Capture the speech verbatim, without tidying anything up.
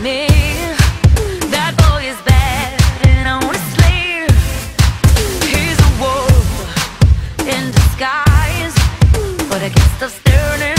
me. That boy is bad and I wanna slay him. He's a wolf in disguise, but I can't stop staring at